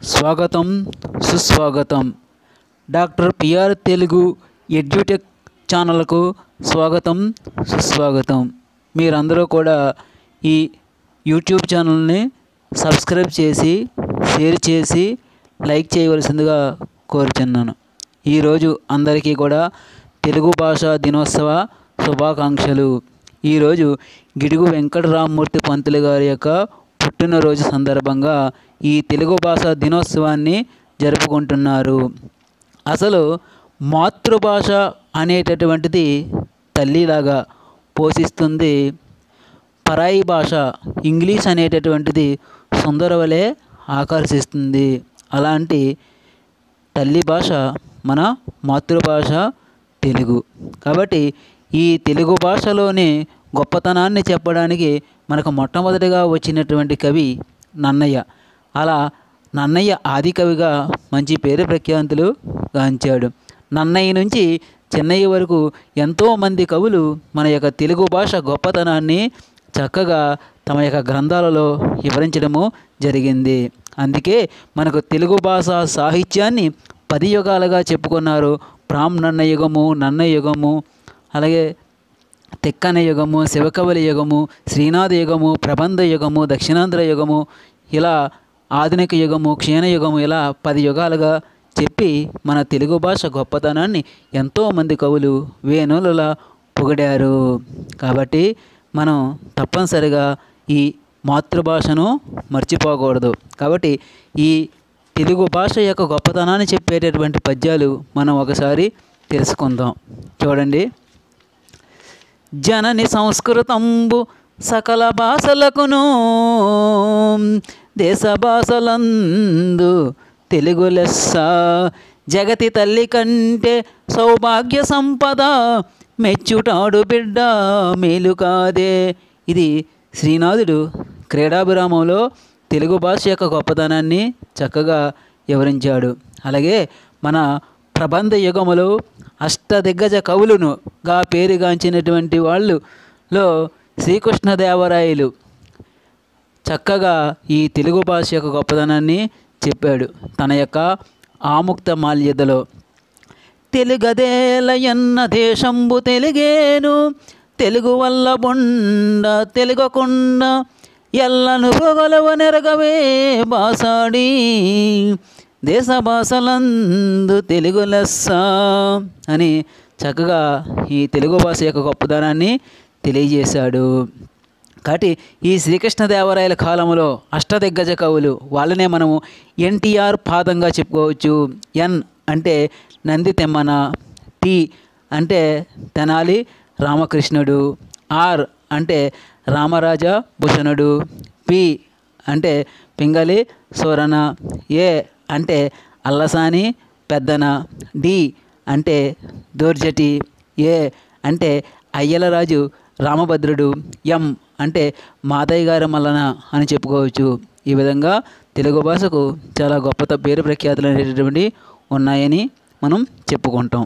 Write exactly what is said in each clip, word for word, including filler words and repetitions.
స్వాగతం సుస్వాగతం. Doctor PR Telugu edutech ఛానల్కు స్వాగతం సుస్వాగతం. మీరందరూ కూడా ఈ యూట్యూబ్ ఛానల్ని సబ్స్క్రైబ్ చేసి షేర్ చేసి లైక్ చేయవలసిందిగా కోరుచున్నాను. ఈరోజు అందరికీ కూడా తెలుగు భాషా దినోత్సవ శుభాకాంక్షలు. ఈరోజు గిడుగు వెంకటరామమూర్తి పంతులు గారి యొక్క పుట్టినరోజు సందర్భంగా ఈ తెలుగు భాషా దినోత్సవాన్ని జరుపుకుంటున్నారు. అసలు మాతృభాష అనేటటువంటిది తల్లిలాగా పోషిస్తుంది. పరాయి భాష ఇంగ్లీష్ అనేటటువంటిది సుందర వలె ఆకర్షిస్తుంది. అలాంటి తల్లి భాష మన మాతృభాష తెలుగు. కాబట్టి ఈ తెలుగు భాషలోని గొప్పతనాన్ని చెప్పడానికి మనకు మొట్టమొదటిగా వచ్చినటువంటి కవి నన్నయ్య. అలా నన్నయ్య ఆది కవిగా మంచి పేరు ప్రఖ్యాతులు గాంచాడు. నన్నయ్య నుంచి చెన్నయ్య వరకు ఎంతోమంది కవులు మన యొక్క తెలుగు భాష గొప్పతనాన్ని చక్కగా తమ యొక్క గ్రంథాలలో వివరించడము జరిగింది. అందుకే మనకు తెలుగు భాష సాహిత్యాన్ని పది యుగాలుగా చెప్పుకున్నారు. బ్రాహ్మణ యుగము, నన్న యుగము, అలాగే తెక్కన యుగము, శివకవుల యుగము, శ్రీనాథ యుగము, ప్రబంధ యుగము, దక్షిణాంధ్ర యుగము, ఇలా ఆధునిక యుగము, క్షీణ యుగము, ఇలా పది యుగాలుగా చెప్పి మన తెలుగు భాష గొప్పతనాన్ని ఎంతోమంది కవులు వేణులలా పొగిడారు. కాబట్టి మనం తప్పనిసరిగా ఈ మాతృభాషను మర్చిపోకూడదు. కాబట్టి ఈ తెలుగు భాష యొక్క గొప్పతనాన్ని చెప్పేటటువంటి పద్యాలు మనం ఒకసారి తెలుసుకుందాం. చూడండి. జనని సంస్కృతంబు సకల భాషలకును దేశ భాషలందు తెలుగు లెస్స. జగతి తల్లి కంటే సౌభాగ్య సంపద మెచ్చుటాడు బిడ్డ మేలు కాదే. ఇది శ్రీనాథుడు క్రీడాభిరామంలో తెలుగు భాష యొక్క గొప్పతనాన్ని చక్కగా వివరించాడు. అలాగే మన ప్రబంధ యుగములో అష్టదిగ్గజ కవులను గా పేరుగాంచినటువంటి వాళ్ళులో శ్రీకృష్ణదేవరాయలు చక్కగా ఈ తెలుగు భాష యొక్క గొప్పతనాన్ని చెప్పాడు తన యొక్క ఆముక్త మాల్యదలో. తెలుగదేలయన్న దేశంబు తెలుగేను, తెలుగు వల్ల బొండ తెలుగకుండ ఎల్లను పొగలవ నెరగవే బాసాడి దేశ భాషలందు తెలుగు లెస్స అని చక్కగా ఈ తెలుగు భాష యొక్క గొప్పదనాన్ని తెలియజేశాడు. కాబట్టి ఈ శ్రీకృష్ణదేవరాయల కాలంలో అష్టదిగ్గజ కవులు వాళ్ళనే మనము ఎన్టీఆర్ పాదంగా చెప్పుకోవచ్చు. ఎన్ అంటే నంది తెమ్మన, టి అంటే తెనాలి రామకృష్ణుడు, ఆర్ అంటే రామరాజ భూషణుడు, పి అంటే పింగళి సూరన, ఏ అంటే అల్లసాని పెద్దన, డి అంటే దూర్జటి, ఏ అంటే అయ్యలరాజు రామభద్రుడు, ఎం అంటే మాదయ్య గారి మల్లన అని చెప్పుకోవచ్చు. ఈ విధంగా తెలుగు భాషకు చాలా గొప్ప పేరు ప్రఖ్యాతులు అనేటటువంటి ఉన్నాయని మనం చెప్పుకుంటాం.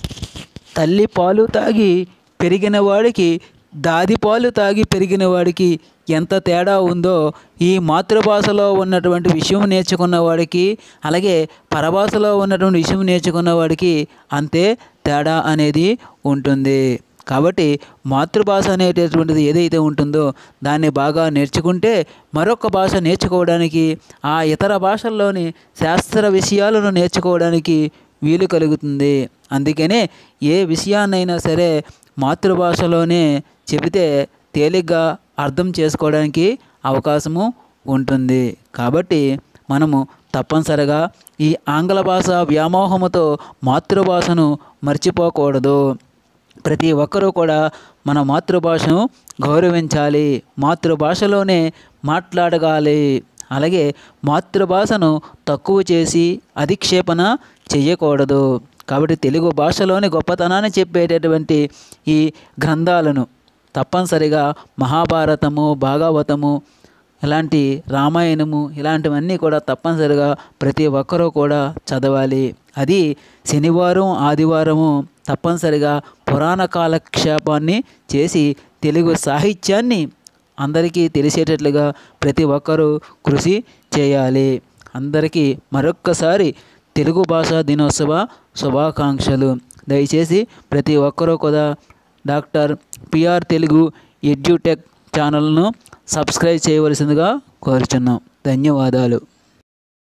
తల్లి పాలు తాగి పెరిగిన వాడికి దాది పాలు తాగి పెరిగిన వాడికి ఎంత తేడా ఉందో ఈ మాతృభాషలో ఉన్నటువంటి విషయం నేర్చుకున్న వాడికి అలాగే పరభాషలో ఉన్నటువంటి విషయం నేర్చుకున్న వాడికి అంతే తేడా అనేది ఉంటుంది. కాబట్టి మాతృభాష అనేటటువంటిది ఏదైతే ఉంటుందో దాన్ని బాగా నేర్చుకుంటే మరొక భాష నేర్చుకోవడానికి ఆ ఇతర భాషల్లోని శాస్త్ర విషయాలను నేర్చుకోవడానికి వీలు కలుగుతుంది. అందుకనే ఏ విషయాన్నైనా సరే మాతృభాషలోనే చెబితే తేలిగ్గా అర్థం చేసుకోవడానికి అవకాశము ఉంటుంది. కాబట్టి మనము తప్పనిసరిగా ఈ ఆంగ్ల భాష వ్యామోహముతో మాతృభాషను మర్చిపోకూడదు. ప్రతి ఒక్కరూ కూడా మన మాతృభాషను గౌరవించాలి, మాతృభాషలోనే మాట్లాడగాలి. అలాగే మాతృభాషను తక్కువ చేసి అధిక్షేపణ చేయకూడదు. కాబట్టి తెలుగు భాషలోని గొప్పతనాన్ని చెప్పేటటువంటి ఈ గ్రంథాలను తప్పనిసరిగా మహాభారతము, భాగవతము, ఇలాంటి రామాయణము ఇలాంటివన్నీ కూడా తప్పనిసరిగా ప్రతి ఒక్కరూ కూడా చదవాలి. అది శనివారం ఆదివారము తప్పనిసరిగా పురాణ కాలక్షేపాన్ని చేసి తెలుగు సాహిత్యాన్ని అందరికీ తెలిసేటట్లుగా ప్రతి ఒక్కరూ కృషి చేయాలి. అందరికీ మరొక్కసారి తెలుగు భాషా దినోత్సవ శుభాకాంక్షలు. దయచేసి ప్రతి ఒక్కరూ కూడా డాక్టర్ పిఆర్ తెలుగు ఎడ్యుటెక్ ఛానల్ను సబ్స్క్రైబ్ చేయవలసిందిగా కోరుచున్నాం. ధన్యవాదాలు.